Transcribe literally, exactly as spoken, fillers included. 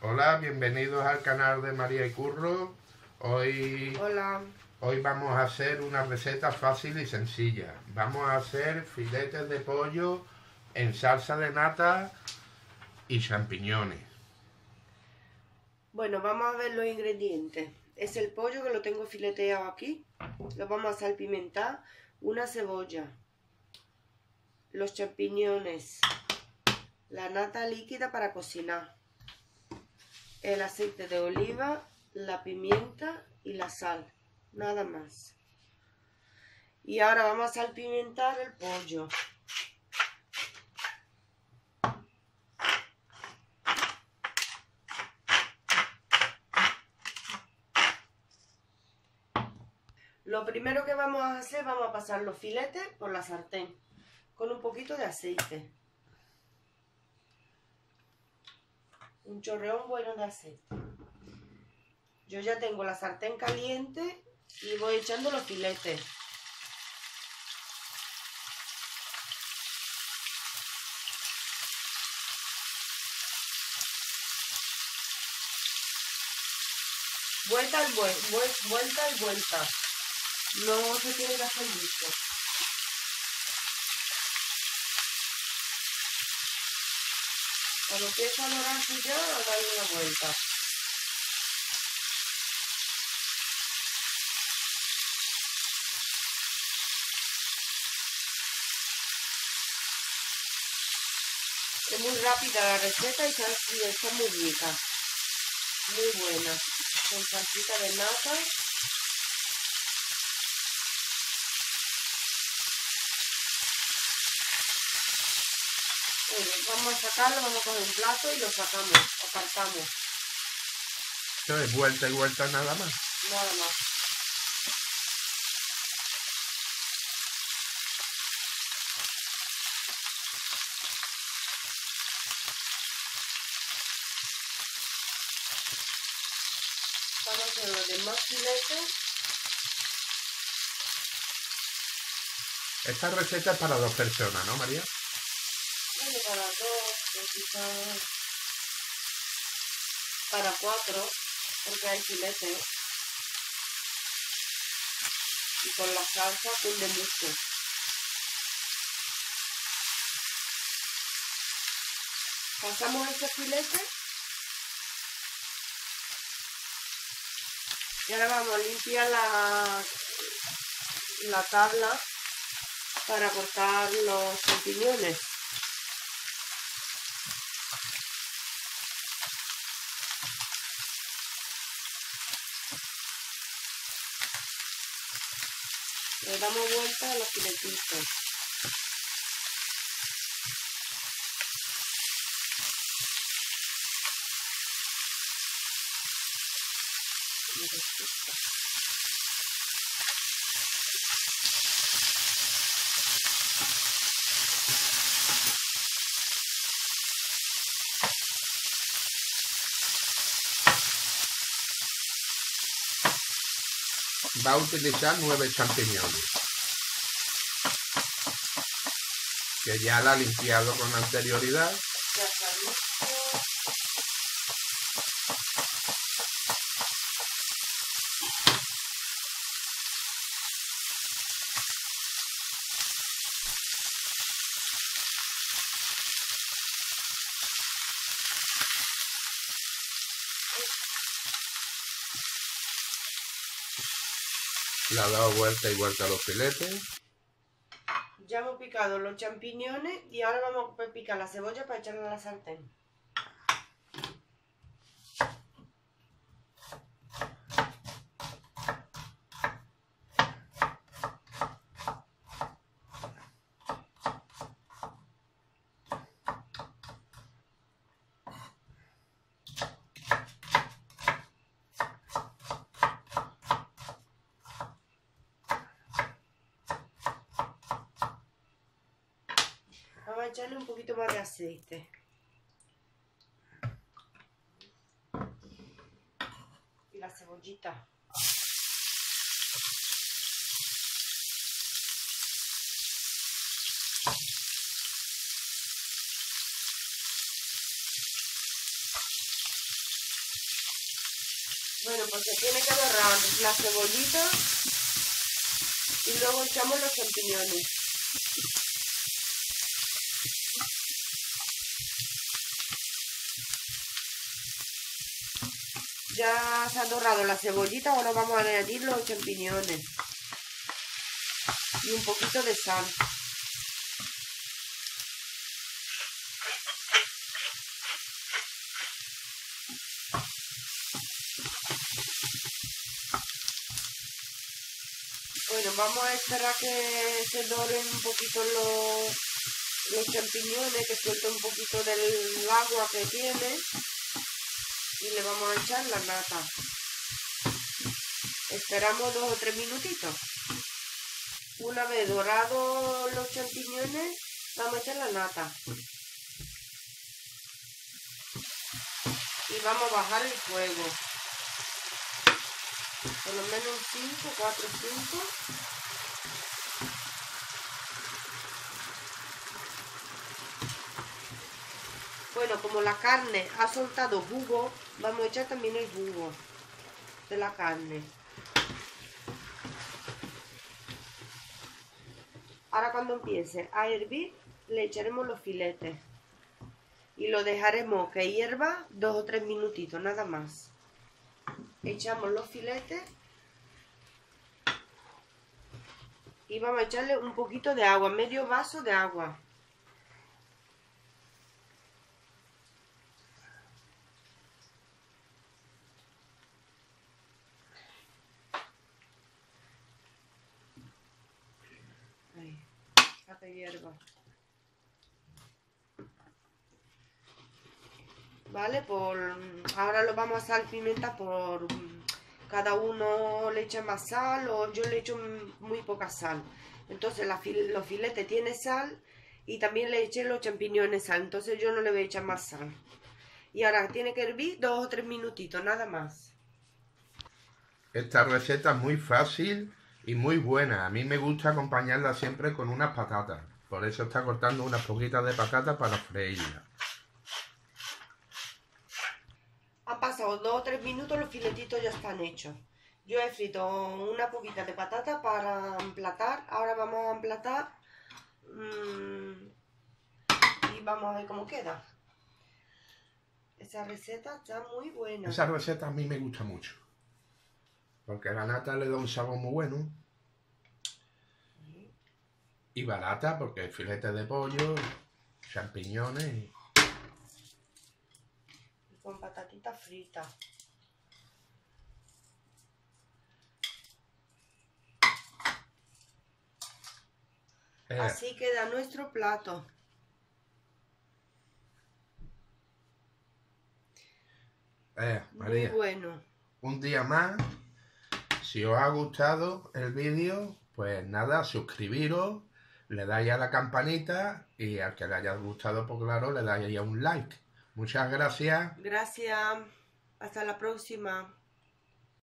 Hola, bienvenidos al canal de María y Curro. Hoy, Hola. hoy vamos a hacer una receta fácil y sencilla. Vamos a hacer filetes de pollo en salsa de nata y champiñones. Bueno, vamos a ver los ingredientes. Es el pollo que lo tengo fileteado aquí. Lo vamos a salpimentar. Una cebolla, los champiñones, la nata líquida para cocinar, el aceite de oliva, la pimienta y la sal. Nada más. Y ahora vamos a salpimentar el pollo. Lo primero que vamos a hacer, vamos a pasar los filetes por la sartén con un poquito de aceite. Un chorreón bueno de aceite. Yo ya tengo la sartén caliente y voy echando los filetes. Vuelta y vuelta, vuelta y vuelta. No se tiene que hacer listo. Cuando empieza a dorarse ya, darle una vuelta. Es muy rápida la receta y está, y está muy rica. Muy buena. Con salsita de nata. Bueno, vamos a sacarlo, vamos a coger un plato y lo sacamos, apartamos. Esto es vuelta y vuelta nada más. Nada más. Vamos a hacer los demás filetes. Esta receta es para dos personas, ¿no, María? Bueno, para dos, quizás para cuatro, porque hay filetes. Y con la salsa cunde mucho. Pasamos este filete. Y ahora vamos a limpiar la, la tabla para cortar los champiñones. Le damos vuelta a los filetitos. Va a utilizar nueve champiñones, que ya la ha limpiado con anterioridad. Ya está listo. Le ha dado vuelta y vuelta a los filetes. Ya hemos picado los champiñones y ahora vamos a picar la cebolla para echarla a la sartén. Vamos a echarle un poquito más de aceite. Y la cebollita. Bueno, pues se tiene que dorar la cebollita y luego echamos los champiñones. Ya se ha dorado la cebollita, ahora vamos a añadir los champiñones y un poquito de sal. Bueno, vamos a esperar que se doren un poquito los, los champiñones, que suelten un poquito del agua que tiene. Y le vamos a echar la nata. Esperamos dos o tres minutitos. Una vez dorados los champiñones, vamos a echar la nata. Y vamos a bajar el fuego. Por lo menos cinco, cuatro, cinco. Bueno, como la carne ha soltado jugo, vamos a echar también el jugo de la carne. Ahora cuando empiece a hervir, le echaremos los filetes. Y lo dejaremos que hierva dos o tres minutitos, nada más. Echamos los filetes. Y vamos a echarle un poquito de agua, medio vaso de agua. Ahí, a que hierva. Vale, por ahora lo vamos a salpimentar por cada uno le echa más sal o yo le echo muy poca sal. Entonces la fil, los filetes tienen sal y también le eché los champiñones sal, entonces yo no le voy a echar más sal. Y ahora tiene que hervir dos o tres minutitos, nada más. Esta receta es muy fácil y muy buena. A mí me gusta acompañarla siempre con unas patatas. Por eso está cortando unas poquitas de patatas para freírla. Han pasado dos o tres minutos, los filetitos ya están hechos. Yo he frito una poquita de patata para emplatar. Ahora vamos a emplatar mmm, y vamos a ver cómo queda. Esa receta está muy buena. Esa receta a mí me gusta mucho. Porque la nata le da un sabor muy bueno. Y barata, porque el filete de pollo, champiñones. Y con patatitas fritas. Eh. Así queda nuestro plato. Eh, María, muy bueno. Un día más. Si os ha gustado el vídeo, pues nada, suscribiros, le dais a la campanita y al que le haya gustado, pues claro, le dais a un like. Muchas gracias. Gracias. Hasta la próxima.